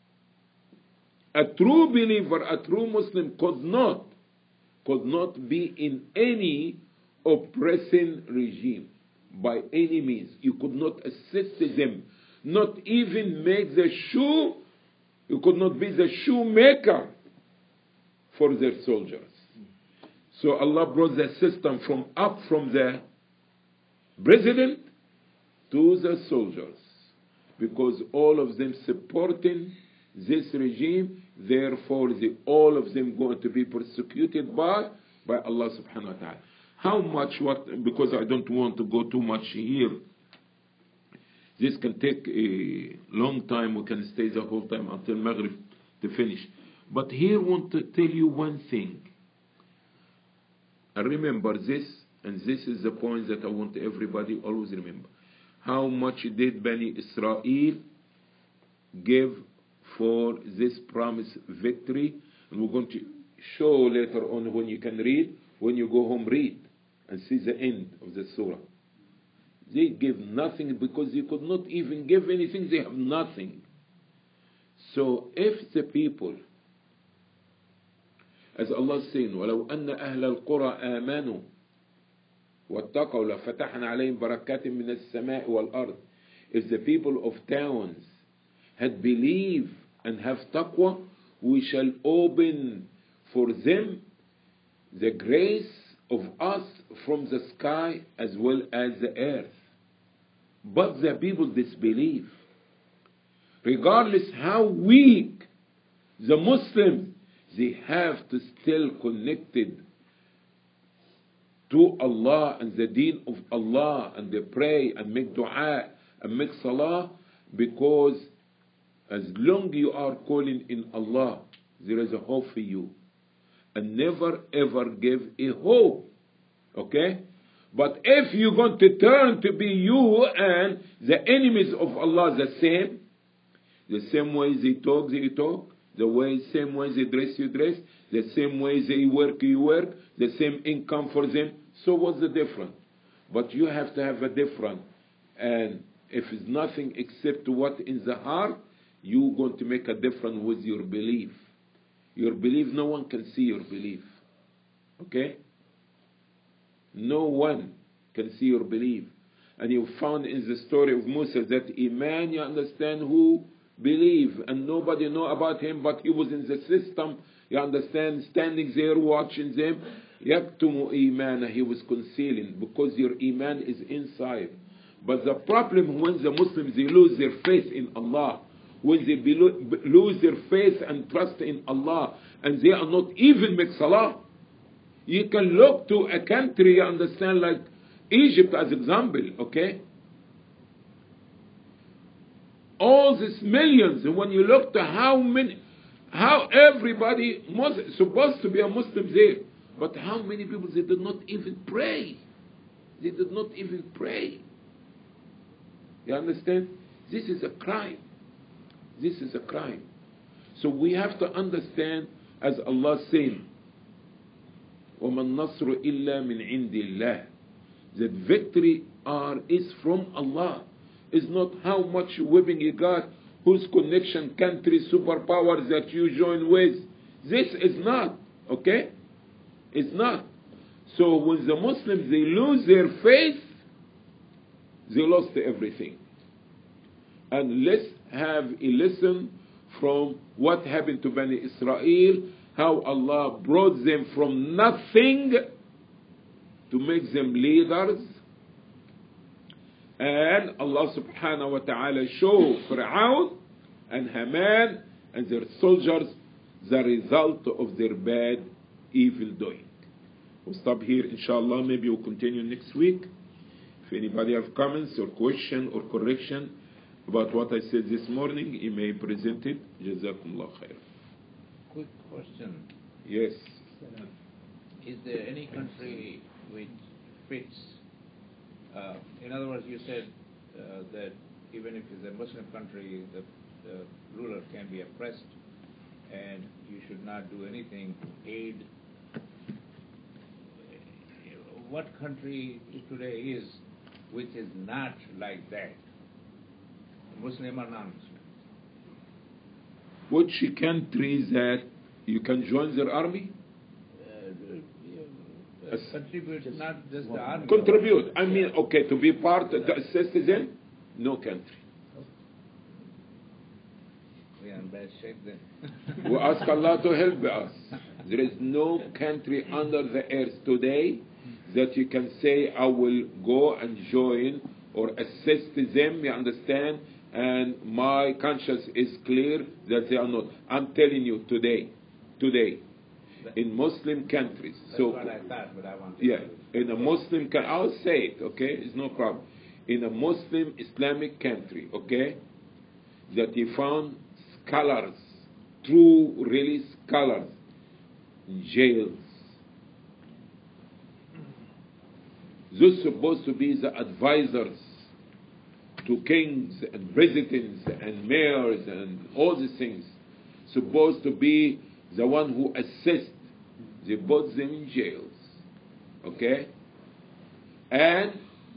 A true believer, a true Muslim could not, could not be in any oppressing regime by any means. You could not assist them, not even make the shoe. You could not be the shoemaker for their soldiers. So Allah brought the system from up from the president to the soldiers, because all of them supporting this regime, therefore the, all of them going to be persecuted by by Allah subhanahu wa ta'ala. How much, what, because I don't want to go too much here, this can take a long time, we can stay the whole time until Maghrib to finish. But here I want to tell you one thing. And remember this, and this is the point that I want everybody always remember. How much did Bani Israel give for this promised victory? And we're going to show later on when you can read, when you go home read and see the end of the surah. They gave nothing because they could not even give anything. They have nothing. So if the people, as Allah is saying, وَلَوْ أَنَّ أَهْلَ الْقُرَى آمَنُوا وَاتَّقَوْا لَفَتَحْنَا عَلَيْهِمْ بَرَكَاتٍ مِنَ السَّمَاءِ وَالْأَرْضِ. If the people of towns had believed and have taqwa, we shall open for them the grace of us from the sky as well as the earth. But the people disbelieve. Regardless how weak the Muslims, they have to still connected to Allah and the deen of Allah, and they pray and make dua and make salah, because as long you are calling in Allah, there is a hope for you. And never ever give a hope. Okay? But if you're going to turn to be you and the enemies of Allah the same, the same way they talk, they talk, the way, same way they dress, you dress, the same way they work, you work, the same income for them, so what's the difference? But you have to have a difference. And if it's nothing except what in the heart, you're going to make a difference with your belief. Your belief, no one can see your belief. Okay? No one can see your belief. And you found in the story of Musa that Iman, you understand, who believe, and nobody know about him, but he was in the system, you understand, standing there watching them. Yaktumu Imana, he was concealing, because your Iman is inside. But the problem when the Muslims, they lose their faith in Allah, when they lose their faith and trust in Allah, and they are not even make salah. You can look to a country, you understand, like Egypt as example, okay? All these millions, and when you look to how many, how everybody was supposed to be a Muslim there, but how many people, they did not even pray. They did not even pray. You understand? This is a crime. This is a crime. So we have to understand, as Allah said, وَمَا النَّصْرُ إِلَّا مِنْ عِنْدِ اللَّهِ, that victory are, is from Allah. It's not how much weapon you got, whose connection, country, superpowers that you join with. This is not, okay? It's not. So when the Muslims, they lose their faith, they lost everything. And let's have a lesson from what happened to Bani Israel, how Allah brought them from nothing to make them leaders. And Allah subhanahu wa ta'ala showed Fir'aun and Haman and their soldiers the result of their bad evil doing. We'll stop here, inshallah. Maybe we'll continue next week. If anybody have comments or question or correction about what I said this morning, you may present it. Jazakumullah khair. Quick question. Yes. Is there any country which fits? Uh, in other words, you said uh, that even if it's a Muslim country, the the ruler can be oppressed and you should not do anything to aid. What country today is which is not like that? Muslim or non-Muslim? Which country that you can join their army? Uh, contribute, not just the army. Contribute. I mean, okay, to be part, to assist them? No country. We are in bad shape then. We ask Allah to help us. There is no country under the earth today that you can say, I will go and join or assist them, you understand, and my conscience is clear that they are not. I'm telling you today, today, in Muslim countries. That's so, what I thought, but I want to yeah, say in a Muslim country, I'll say it, okay, it's no problem. In a Muslim Islamic country, okay, that you found scholars, true, really scholars, in jails. Those supposed to be the advisors to kings and presidents and mayors and all these things, supposed to be the one who assist. They put them in jails, okay? And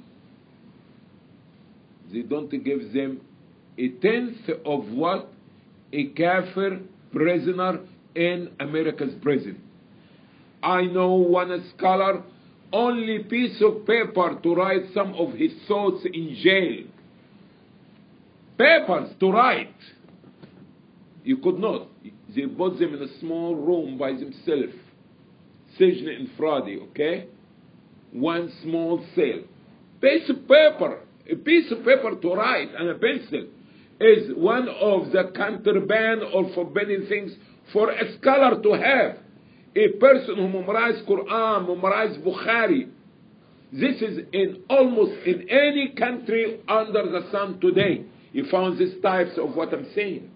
they don't give them a tenth of what a kafir prisoner in America's prison. I know one scholar, only piece of paper to write some of his thoughts in jail. Papers to write. You could not. They put them in a small room by themselves. Sijn infradi, okay? One small cell. Piece of paper, a piece of paper to write and a pencil is one of the contraband or forbidden things for a scholar to have. A person who memorized Quran, memorized Bukhari. This is in almost in any country under the sun today. You found these types of what I'm saying.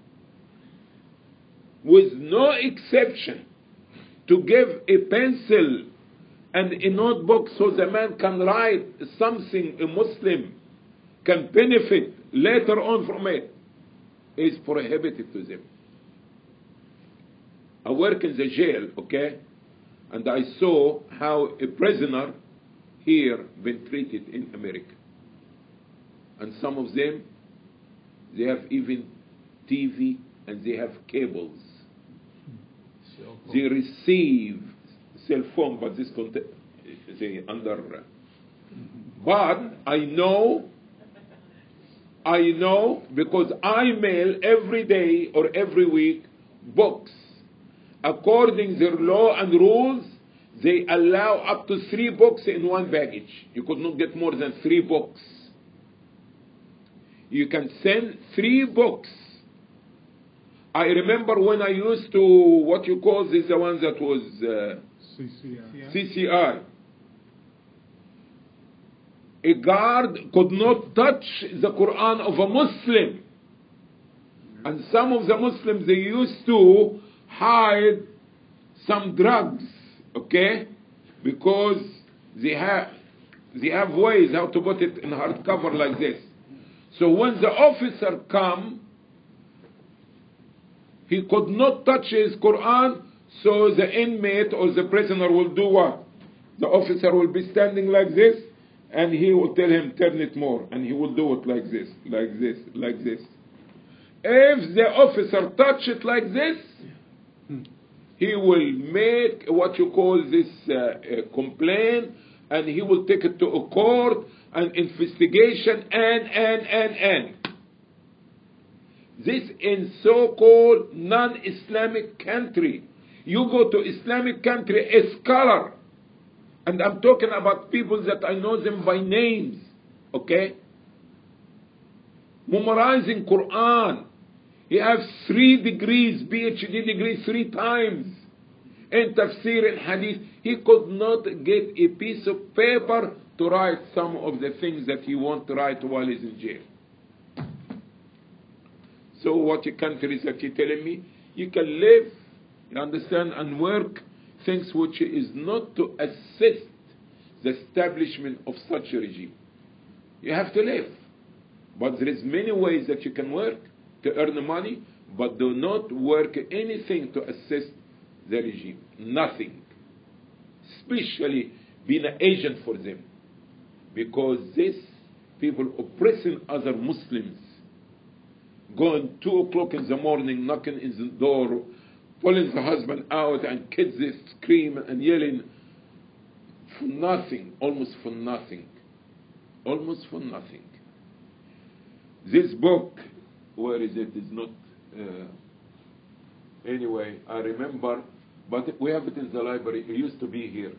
With no exception, to give a pencil and a notebook so the man can write something a Muslim can benefit later on from it, is prohibited to them. I work in the jail, okay, and I saw how a prisoner here been treated in America. And some of them, they have even T V and they have cables. They receive cell phone, but this content they under. But I know, I know because I mail every day or every week books. According to their law and rules, they allow up to three books in one baggage. You could not get more than three books. You can send three books. I remember when I used to, what you call this, the one that was uh, C C I. C C I. A guard could not touch the Quran of a Muslim. And some of the Muslims, they used to hide some drugs, okay? Because they have, they have ways how to put it in hardcover like this. So when the officer come, he could not touch his Quran, so the inmate or the prisoner will do what? The officer will be standing like this, and he will tell him, turn it more, and he will do it like this, like this, like this. If the officer touch it like this, he will make what you call this uh, uh, complaint, and he will take it to a court, an investigation, and, and, and, and. This in so-called non-Islamic country. You go to Islamic country, a scholar, and I'm talking about people that I know them by names, okay? Memorizing Quran. He has three degrees, P H D degree three times. In tafsir and hadith, he could not get a piece of paper to write some of the things that he wants to write while he's in jail. So what your countries that you're telling me? You can live, you understand, and work things which is not to assist the establishment of such a regime. You have to live. But there is many ways that you can work. to earn money, but do not work anything to assist the regime. Nothing. Especially being an agent for them. Because these people oppressing other Muslims, going two o'clock in the morning, knocking in the door, pulling the husband out, and kids they scream and yelling for nothing, almost for nothing. Almost for nothing. This book, where is it? Is not. Uh, anyway, I remember, but we have it in the library. It used to be here.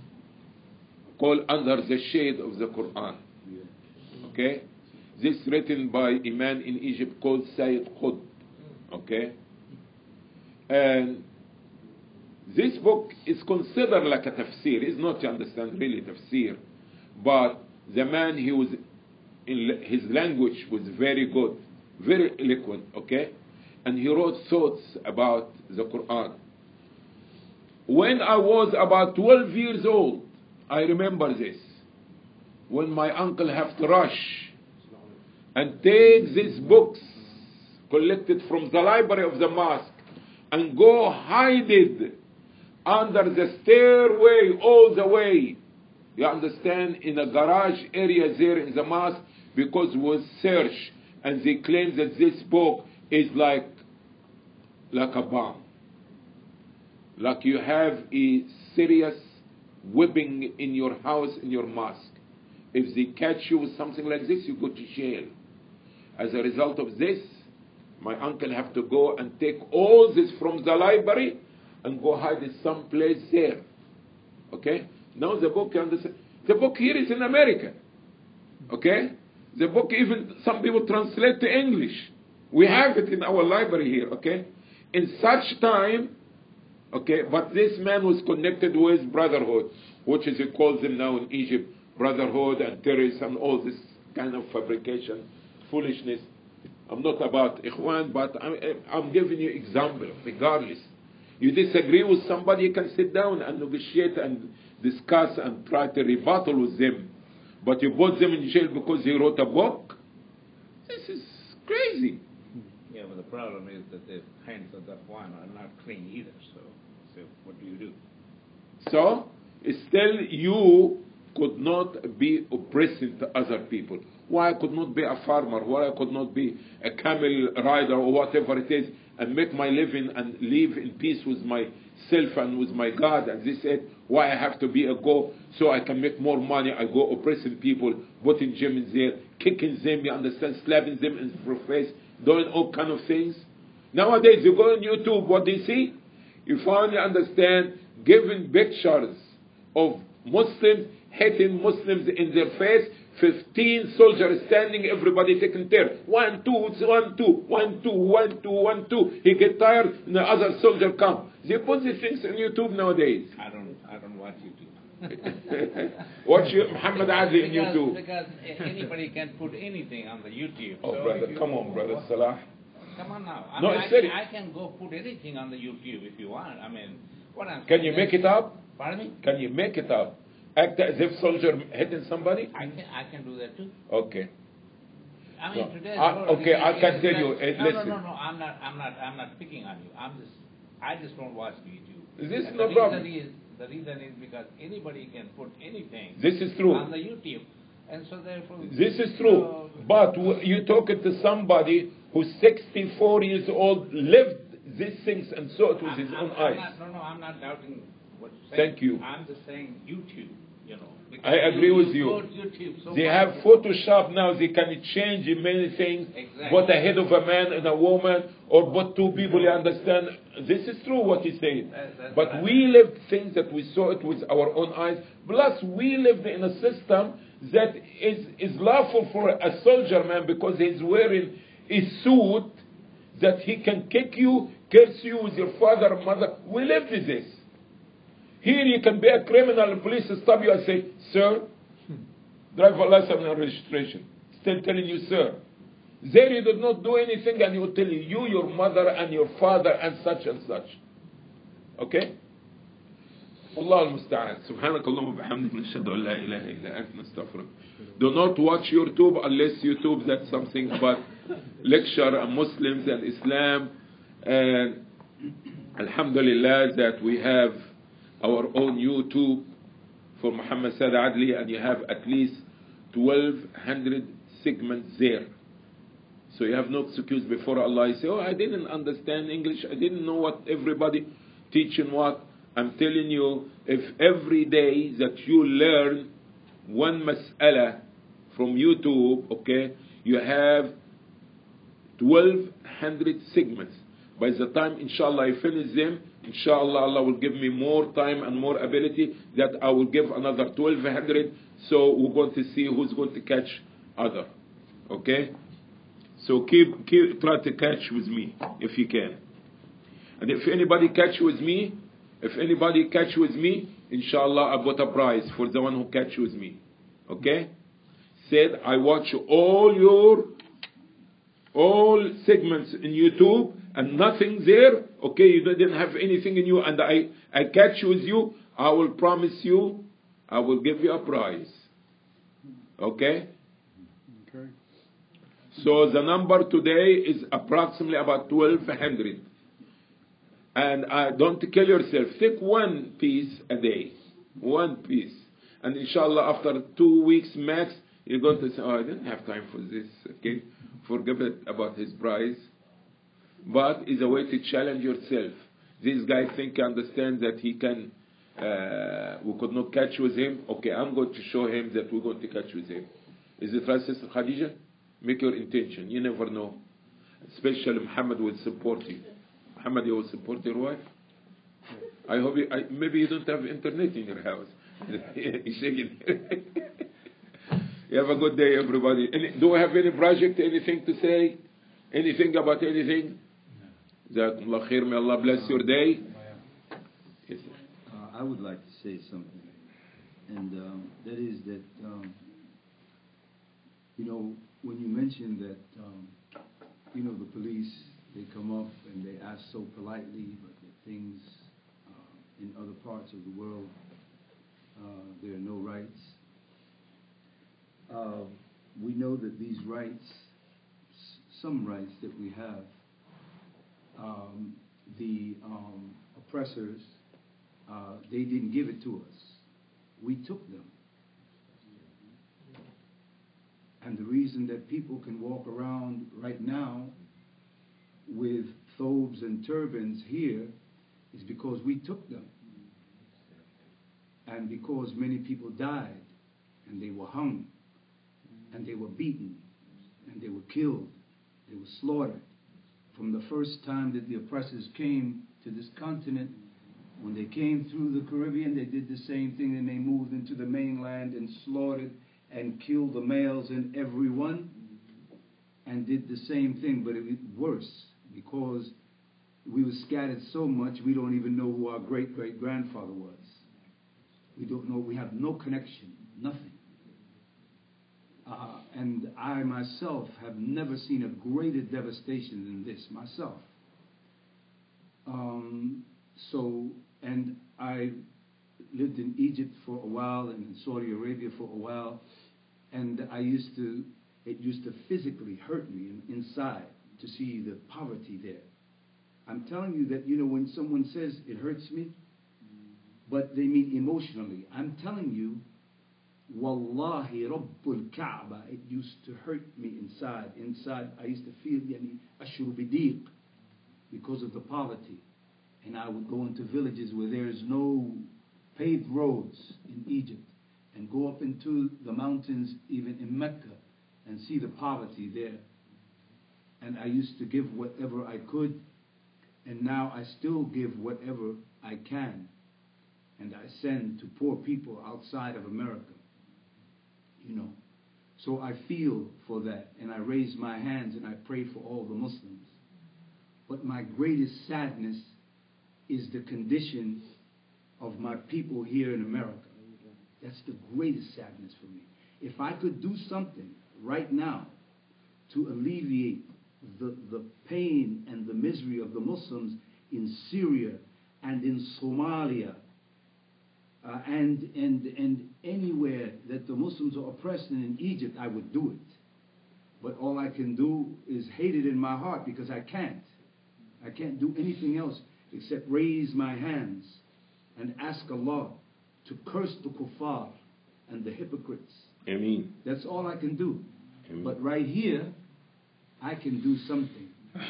Called Under the Shade of the Quran. Okay? This written by a man in Egypt called Sayyid Qutb. Okay? And this book is considered like a tafsir. It's not, you understand, really tafsir. But the man, he was, in his language was very good, very eloquent, okay? And he wrote thoughts about the Quran. When I was about twelve years old, I remember this, when my uncle have to rush and take these books collected from the library of the mosque and go hide it under the stairway all the way, you understand, in a garage area there in the mosque, because it was searched, and they claim that this book is like, like a bomb. Like you have a serious whipping in your house, in your mosque. If they catch you with something like this, you go to jail. As a result of this, my uncle have to go and take all this from the library and go hide it someplace there. Okay? Now the book, you understand? The book here is in America. Okay? The book even some people translate to English. We have it in our library here. Okay? In such time, okay, but this man was connected with Brotherhood, which is it calls them now in Egypt, Brotherhood and terrorists and all this kind of fabrication, foolishness. I'm not about Ikhwan, but I'm, I'm giving you example, regardless. You disagree with somebody, you can sit down and negotiate and discuss and try to rebuttal with them. But you put them in jail because he wrote a book? This is crazy. Yeah, but the problem is that the hands of that one are not clean either, so, so what do you do? So, still you could not be oppressing to other people. Why I could not be a farmer, why I could not be a camel rider or whatever it is, and make my living and live in peace with myself and with my God. And this said, why I have to be a go so I can make more money. I go oppressing people, putting them in there, kicking them, you understand, slapping them in the face, doing all kind of things. Nowadays, you go on YouTube, what do you see? You finally understand, giving pictures of Muslims hitting Muslims in their face, fifteen soldiers standing, everybody taking turn. One, two, one, two, one, two, one, two, one, two. He get tired, and the other soldier come. They put these things on YouTube nowadays. I don't, I don't watch YouTube. Watch you, Muhammad Ali on because, YouTube. Because anybody can put anything on the YouTube. Oh, so brother, come on, brother Salah. Come on now. I No, mean, it's I, serious. can, I can go put anything on the YouTube if you want. I mean, what I'm Can you make it up? Pardon me? Can you make it up? Act as if soldier hitting somebody? I can, I can do that too. Okay. I mean, No. today. I- okay, I can tell you, uh, no, listen. No, no, no. I'm not. I'm not. I'm not picking on you. I'm just. I just don't watch YouTube. This is And no the problem. Reason is, the reason is because anybody can put anything. This is true. On the YouTube, and so therefore. This is true. So, But w- you talking to somebody who's sixty-four years old, lived these things and saw it with I'm, his I'm, own I'm eyes. not, no, no, I'm not doubting what you're saying. Thank you. I'm just saying YouTube. You know. because I agree with you. you. go to YouTube so They much. have Photoshop now. They can change many things. Exactly. Put a head of a man and a woman, or put two people. You understand? This is true what he's saying. That- that's But right. we lived things that we saw it with our own eyes. Plus, we lived in a system that is is lawful for a soldier man because he's wearing a suit that he can kick you, curse you with your father or mother. We lived with this. Here you can be a criminal, police stop you and say, sir, driver license and registration. Still telling you, sir. There you did not do anything and he will tell you, you, your mother and your father and such and such. Okay? Allah al-Musta'an. Subhanak Allahumma bihamdik nashhadu an la ilaha illa anta nastaghfiruka. Do not watch YouTube unless YouTube that's something, but lecture on Muslims and Islam, and alhamdulillah that we have our own YouTube for Muhammad Saad Adli, and you have at least twelve hundred segments there. So you have no excuse before Allah. You say, oh, I didn't understand English. I didn't know what everybody teaching what. I'm telling you, if every day that you learn one mas'ala from YouTube, okay, you have twelve hundred segments. By the time, inshallah, I finish them, inshallah, Allah will give me more time and more ability that I will give another twelve hundred. So we're going to see who's going to catch other. Okay? So keep, keep try to catch with me if you can. And if anybody catch with me, if anybody catch with me, inshallah, I bought a prize for the one who catch with me. Okay? Said, I watch all your, all segments in YouTube and nothing there. Okay, you didn't have anything in you, and I, I catch with you. I will promise you, I will give you a prize. Okay? Okay. So the number today is approximately about twelve hundred. And uh, don't kill yourself. Take one piece a day. One piece. And inshallah, after two weeks max, you're going to say, oh, I didn't have time for this. Okay? Forget it about his prize. But it's a way to challenge yourself. This guy think, understand that he can, uh, we could not catch with him. Okay, I'm going to show him that we're going to catch with him. Is it right, Sister Khadija? Make your intention. You never know. Especially Muhammad will support you. Muhammad, you will support your wife? I hope you, I, maybe you don't have internet in your house. He's shaking. You have a good day, everybody. Any, do we have any project, anything to say? Anything about anything? Jazakumullah khair. May Allah bless your day. Yes, sir. Uh, I would like to say something. And um, that is that, um, you know, when you mentioned that, um, you know, the police, they come up and they ask so politely, but the things uh, in other parts of the world, uh, there are no rights. Uh, we know that these rights, s- some rights that we have, um, the um, oppressors, uh, they didn't give it to us. We took them. And the reason that people can walk around right now with thobes and turbans here is because we took them. And because many people died, and they were hung, and they were beaten, and they were killed, they were slaughtered. From the first time that the oppressors came to this continent, when they came through the Caribbean, they did the same thing, and they moved into the mainland and slaughtered and killed the males and everyone, and did the same thing, but it was worse, because we were scattered so much we don't even know who our great-great-grandfather was. We don't know, we have no connection, nothing. Uh, and I myself have never seen a greater devastation than this, myself. Um, so, and I lived in Egypt for a while and in Saudi Arabia for a while, and I used to, it used to physically hurt me in, inside to see the poverty there. I'm telling you that, you know, when someone says it hurts me, but they mean emotionally. I'm telling you, Wallahi Rabbul Kaaba, it used to hurt me inside. Inside, I used to feel, yani, ashuru bidiq, because of the poverty. And I would go into villages where there is no paved roads in Egypt, and go up into the mountains, even in Mecca, and see the poverty there. And I used to give whatever I could, and now I still give whatever I can. And I send to poor people outside of America, you know. So I feel for that, and I raise my hands and I pray for all the Muslims. But my greatest sadness is the condition of my people here in America. That's the greatest sadness for me. If I could do something right now to alleviate the, the pain and the misery of the Muslims in Syria and in Somalia, Uh, and, and, and anywhere that the Muslims are oppressed, and in Egypt, I would do it. but all I can do is hate it in my heart because I can't. I can't do anything else except raise my hands and ask Allah to curse the kuffar and the hypocrites. Ameen. That's all I can do. Ameen. But right here, I can do something.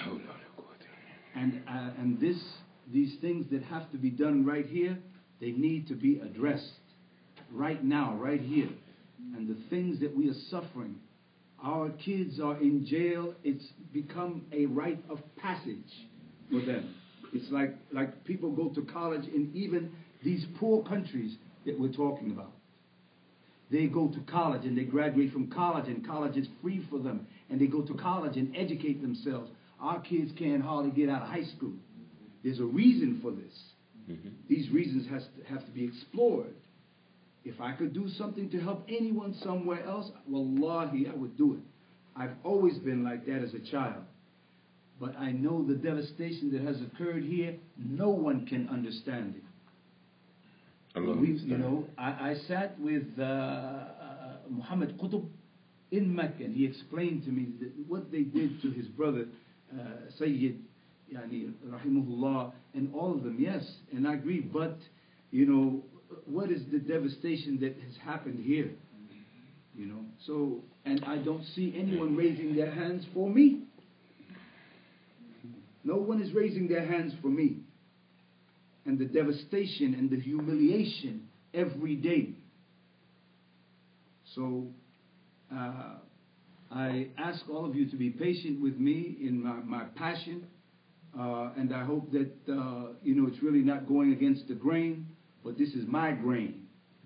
And uh, and this these things that have to be done right here, they need to be addressed right now, right here. And the things that we are suffering, our kids are in jail. It's become a rite of passage for them. It's like like people go to college in even these poor countries that we're talking about. They go to college and they graduate from college, and college is free for them. And they go to college and educate themselves. Our kids can't hardly get out of high school. There's a reason for this. Mm-hmm. These reasons has to, have to be explored. If I could do something to help anyone somewhere else, wallahi, I would do it. I've always been like that as a child. But I know the devastation that has occurred here, no one can understand it. Allah We, understand. you know, I, I sat with uh, uh, Muhammad Qutb in Mecca, and he explained to me that what they did to his brother, uh, Sayyid, yani, rahimahullah, and all of them, yes, and I agree, but, you know, what is the devastation that has happened here? You know, so, and I don't see anyone raising their hands for me. No one is raising their hands for me. And the devastation and the humiliation every day. So, uh, I ask all of you to be patient with me in my, my passion. Uh, and I hope that, uh, you know, it's really not going against the grain, but this is my grain.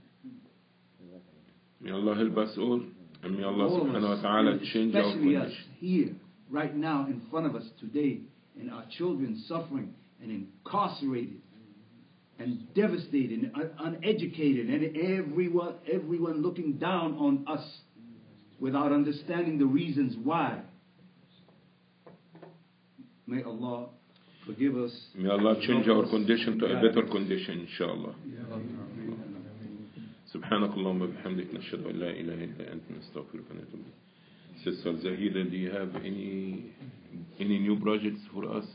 May Allah help us all, and may Allah All of subhanahu wa us, ta'ala and change our especially us condition. here, right now, in front of us today, and our children suffering and incarcerated and devastated and un- uneducated, and everyone, everyone looking down on us without understanding the reasons why. May Allah forgive us. May Allah change help our us, condition to a guide better us. condition, inshallah. سبحانك اللهم وبحمدك نشهد أن لا إله إلا أنت نستغفرك ونتوب إليك. Sister Zahida, do you have any any new projects for us?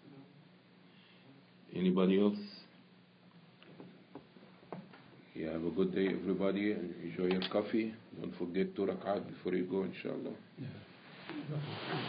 Anybody else? Yeah, have a good day, everybody, and enjoy your coffee. Don't forget two rak'at before you go, inshallah.